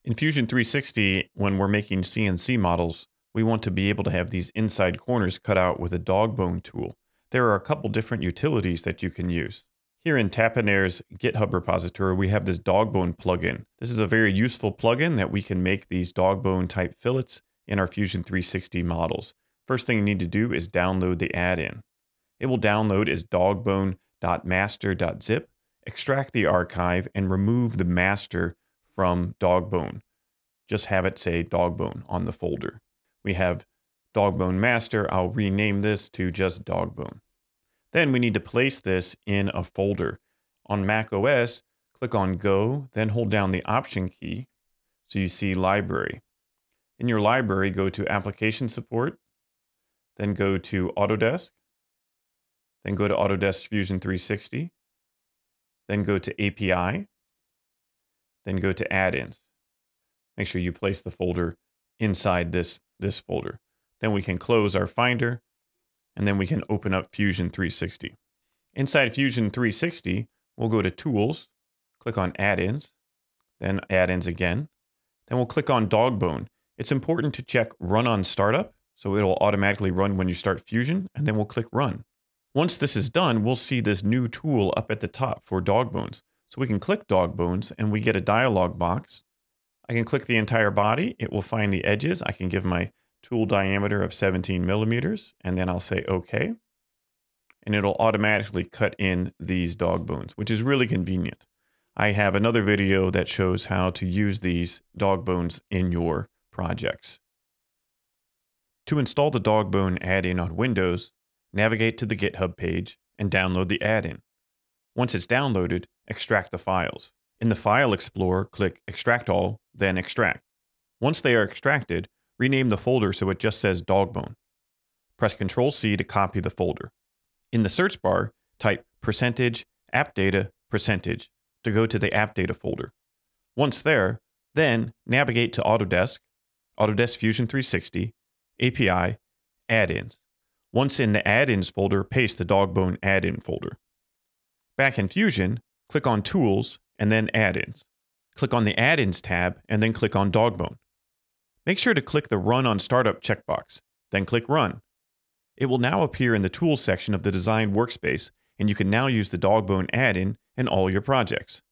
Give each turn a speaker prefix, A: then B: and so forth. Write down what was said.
A: In Fusion 360, when we're making CNC models, we want to be able to have these inside corners cut out with a Dogbone tool. There are a couple different utilities that you can use. Here in Tapnair's GitHub repository, we have this Dogbone plugin. This is a very useful plugin that we can make these Dogbone type fillets in our Fusion 360 models. First thing you need to do is download the add-in. It will download as dogbone.master.zip, extract the archive, and remove the master from Dogbone. Just have it say Dogbone on the folder. We have Dogbone master. I'll rename this to just Dogbone. Then we need to place this in a folder. On Mac OS, click on Go, then hold down the Option key so you see Library. In your library, go to Application Support, then go to Autodesk, then go to Autodesk Fusion 360, then go to API, then go to Add-ins. Make sure you place the folder inside this folder. Then we can close our Finder, and then we can open up Fusion 360. Inside Fusion 360, we'll go to Tools, click on Add-ins, then Add-ins again. Then we'll click on Dogbone. It's important to check Run on Startup, so it'll automatically run when you start Fusion, and then we'll click Run. Once this is done, we'll see this new tool up at the top for Dogbones. So we can click Dogbones, and we get a dialog box. I can click the entire body. It will find the edges. I can give my tool diameter of 17 millimeters, and then I'll say OK. And it'll automatically cut in these Dogbones, which is really convenient. I have another video that shows how to use these Dogbones in your projects. To install the Dogbone add-in on Windows, navigate to the GitHub page and download the add-in. Once it's downloaded, extract the files. In the File Explorer, click Extract All, then Extract. Once they are extracted, rename the folder so it just says Dogbone. Press Ctrl-C to copy the folder. In the search bar, type %appdata % to go to the Appdata folder. Once there, then navigate to Autodesk, Autodesk Fusion 360, API, Add-ins. Once in the Add-ins folder, paste the Dogbone add-in folder. Back in Fusion, click on Tools and then Add-ins. Click on the Add-ins tab and then click on Dogbone. Make sure to click the Run on Startup checkbox, then click Run. It will now appear in the Tools section of the Design workspace, and you can now use the Dogbone add-in in all your projects.